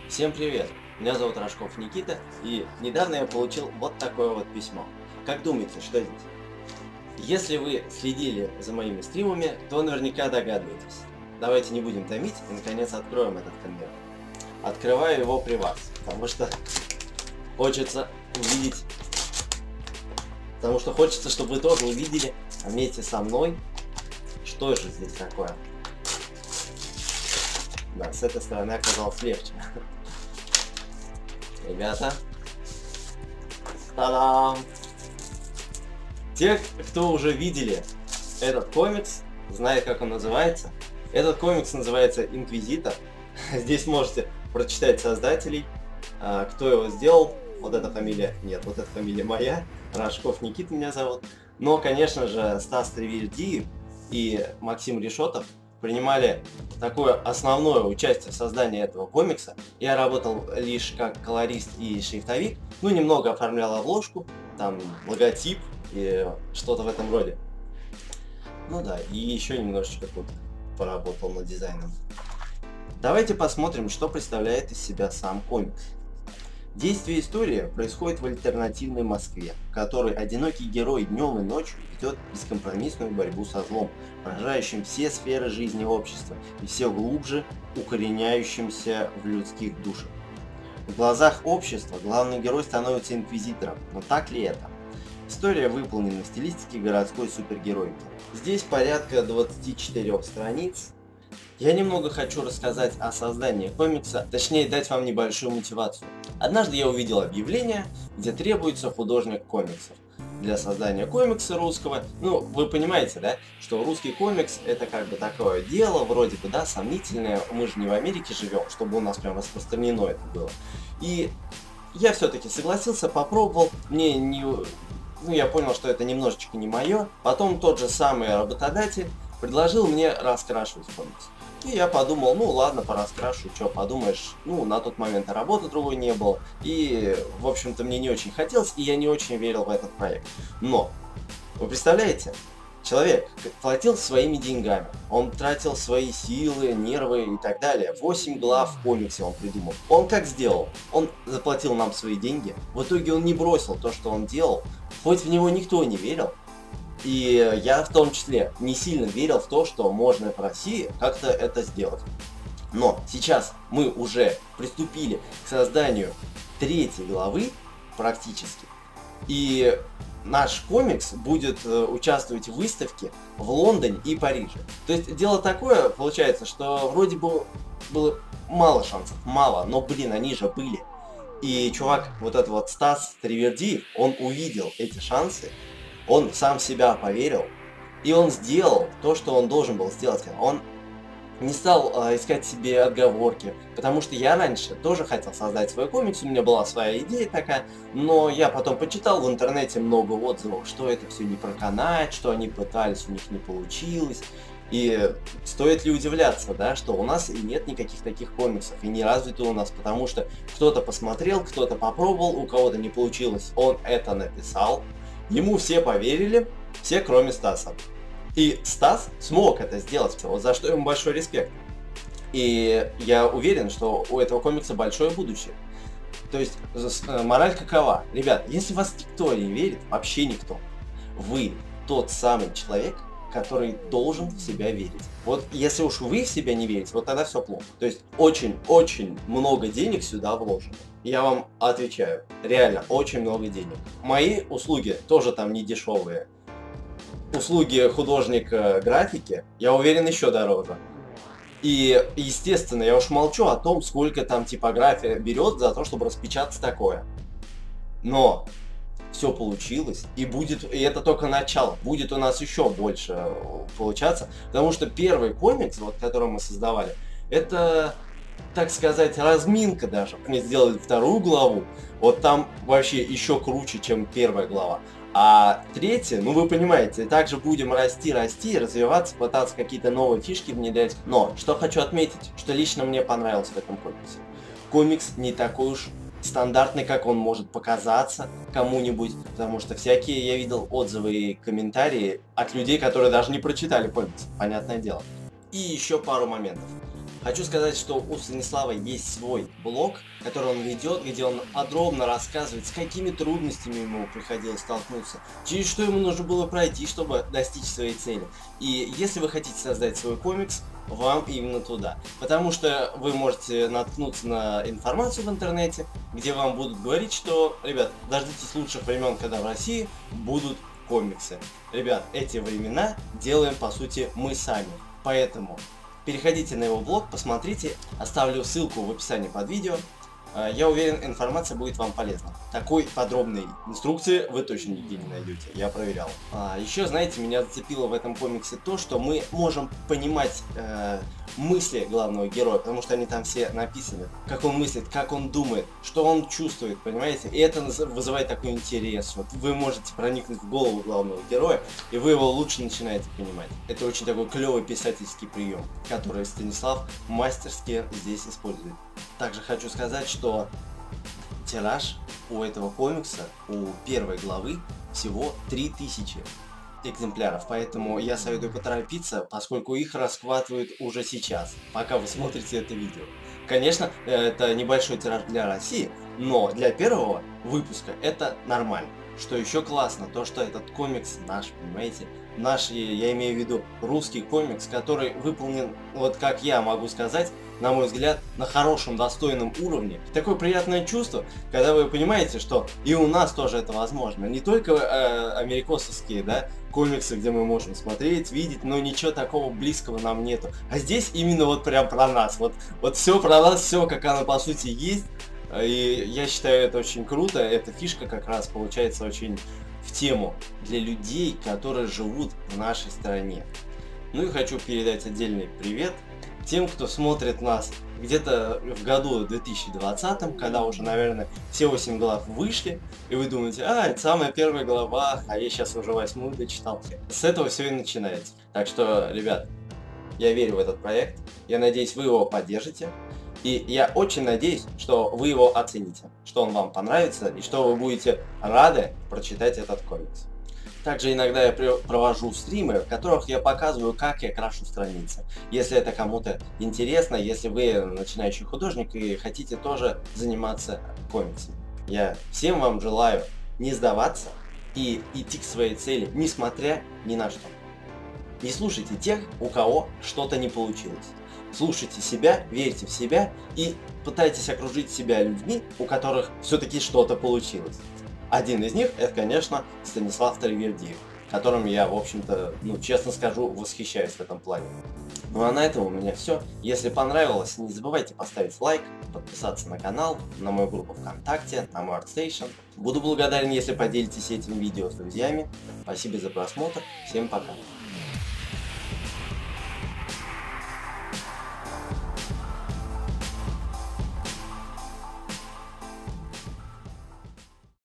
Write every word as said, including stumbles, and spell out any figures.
Всем привет! Меня зовут Рожков Никита, и недавно я получил вот такое вот письмо. Как думаете, что здесь? Если вы следили за моими стримами, то наверняка догадываетесь. Давайте не будем томить и наконец откроем этот конверт. Открываю его при вас, потому что хочется увидеть, потому что хочется, чтобы вы тоже увидели вместе со мной, что же здесь такое. Да, с этой стороны оказалось легче. Ребята. Та-дам! Те, кто уже видели этот комикс, знает, как он называется. Этот комикс называется «Инквизитор». Здесь можете прочитать создателей, кто его сделал. Вот эта фамилия, нет, вот эта фамилия моя. Рожков Никита меня зовут. Но, конечно же, Стас Тривердиев и Максим Решетов принимали такое основное участие в создании этого комикса. Я работал лишь как колорист и шрифтовик, ну немного оформлял обложку, там логотип и что-то в этом роде. Ну да, и еще немножечко тут поработал над дизайном. Давайте посмотрим, что представляет из себя сам комикс. Действие истории происходит в альтернативной Москве, в которой одинокий герой днем и ночью ведет бескомпромиссную борьбу со злом, поражающим все сферы жизни общества и все глубже укореняющимся в людских душах. В глазах общества главный герой становится инквизитором, но так ли это? История выполнена в стилистике городской супергеройки. Здесь порядка двадцати четырёх страниц. Я немного хочу рассказать о создании комикса, точнее дать вам небольшую мотивацию. Однажды я увидел объявление, где требуется художник комиксов. Для создания комикса русского, ну вы понимаете, да, что русский комикс это как бы такое дело, вроде бы, да, сомнительное, мы же не в Америке живем, чтобы у нас прям распространено это было. И я все-таки согласился, попробовал, мне не... Ну я понял, что это немножечко не мое. Потом тот же самый работодатель предложил мне раскрашивать комикс. И я подумал, ну ладно, пораскрашу, что подумаешь, ну на тот момент работы другой не было, и в общем-то мне не очень хотелось, и я не очень верил в этот проект. Но, вы представляете, человек платил своими деньгами, он тратил свои силы, нервы и так далее, восемь глав в комиксе он придумал. Он как сделал? Он заплатил нам свои деньги, в итоге он не бросил то, что он делал, хоть в него никто не верил. И я в том числе не сильно верил в то, что можно в России как-то это сделать. Но сейчас мы уже приступили к созданию третьей главы практически. И наш комикс будет участвовать в выставке в Лондоне и Париже. То есть дело такое получается, что вроде бы было мало шансов, мало, но блин, они же были. И чувак, вот этот вот Стас Тривердиев, он увидел эти шансы. Он сам в себя поверил, и он сделал то, что он должен был сделать. Он не стал э, искать себе отговорки, потому что я раньше тоже хотел создать свой комикс, у меня была своя идея такая, но я потом почитал в интернете много отзывов, что это все не проканает, что они пытались, у них не получилось. И стоит ли удивляться, да, что у нас и нет никаких таких комиксов, и не развиты у нас, потому что кто-то посмотрел, кто-то попробовал, у кого-то не получилось, он это написал. Ему все поверили, все кроме Стаса. И Стас смог это сделать, вот за что ему большой респект. И я уверен, что у этого комикса большое будущее. То есть мораль какова? Ребят, если вас никто не верит, вообще никто, вы тот самый человек, который должен в себя верить. Вот если уж вы в себя не верите, вот тогда все плохо. То есть очень-очень много денег сюда вложено. Я вам отвечаю, реально очень много денег. Мои услуги тоже там не дешевые. Услуги художника графики, я уверен, еще дороже. И естественно, я уж молчу о том, сколько там типография берет за то, чтобы распечатать такое. Но все получилось, и будет, и это только начало, будет у нас еще больше получаться, потому что первый комикс, вот, который мы создавали, это, так сказать, разминка даже. Мы сделали вторую главу, вот там вообще еще круче, чем первая глава. А третья, ну вы понимаете, также будем расти, расти, развиваться, пытаться какие-то новые фишки внедрять. Но, что хочу отметить, что лично мне понравилось в этом комиксе. Комикс не такой уж стандартный, как он может показаться кому-нибудь, потому что всякие я видел отзывы и комментарии от людей, которые даже не прочитали комикс, понятное дело. И еще пару моментов. Хочу сказать, что у Станислава есть свой блог, который он ведет, где он подробно рассказывает, с какими трудностями ему приходилось столкнуться, через что ему нужно было пройти, чтобы достичь своей цели. И если вы хотите создать свой комикс, вам именно туда. Потому что вы можете наткнуться на информацию в интернете, где вам будут говорить, что, ребят, дождитесь лучших времен, когда в России будут комиксы. Ребят, эти времена делаем, по сути, мы сами. Поэтому переходите на его блог, посмотрите, оставлю ссылку в описании под видео. Я уверен, информация будет вам полезна. Такой подробной инструкции вы точно нигде не найдете, я проверял. А, еще, знаете, меня зацепило в этом комиксе то, что мы можем понимать э, мысли главного героя, потому что они там все написаны. Как он мыслит, как он думает, что он чувствует, понимаете? И это вызывает такой интерес. Вот вы можете проникнуть в голову главного героя, и вы его лучше начинаете понимать. Это очень такой клевый писательский прием, который Станислав мастерски здесь использует. Также хочу сказать, что тираж у этого комикса, у первой главы, всего три тысячи экземпляров, поэтому я советую поторопиться, поскольку их расхватывают уже сейчас, пока вы смотрите это видео. Конечно, это небольшой тираж для России, но для первого выпуска это нормально. Что еще классно, то что этот комикс наш, понимаете? Наш, я имею в виду русский комикс, который выполнен, вот как я могу сказать, на мой взгляд, на хорошем, достойном уровне. Такое приятное чувство, когда вы понимаете, что и у нас тоже это возможно. Не только э, америкосовские, да, комиксы, где мы можем смотреть, видеть, но ничего такого близкого нам нету. А здесь именно вот прям про нас. Вот, вот все про нас, все как оно по сути есть. И я считаю это очень круто. Эта фишка как раз получается очень в тему для людей, которые живут в нашей стране. Ну и хочу передать отдельный привет тем, кто смотрит нас где-то в году две тысячи двадцатом, когда уже, наверное, все восемь глав вышли, и вы думаете, а, это самая первая глава, а я сейчас уже восьмую дочитал. С этого все и начинается. Так что, ребят, я верю в этот проект, я надеюсь, вы его поддержите, и я очень надеюсь, что вы его оцените, что он вам понравится, и что вы будете рады прочитать этот комикс. Также иногда я провожу стримы, в которых я показываю, как я крашу страницы. Если это кому-то интересно, если вы начинающий художник и хотите тоже заниматься комиксами. Я всем вам желаю не сдаваться и идти к своей цели, несмотря ни на что. Не слушайте тех, у кого что-то не получилось. Слушайте себя, верьте в себя и пытайтесь окружить себя людьми, у которых все-таки что-то получилось. Один из них, это, конечно, Станислав Таривердиев, которым я, в общем-то, ну, честно скажу, восхищаюсь в этом плане. Ну а на этом у меня все. Если понравилось, не забывайте поставить лайк, подписаться на канал, на мою группу ВКонтакте, на мой ArtStation. Буду благодарен, если поделитесь этим видео с друзьями. Спасибо за просмотр. Всем пока.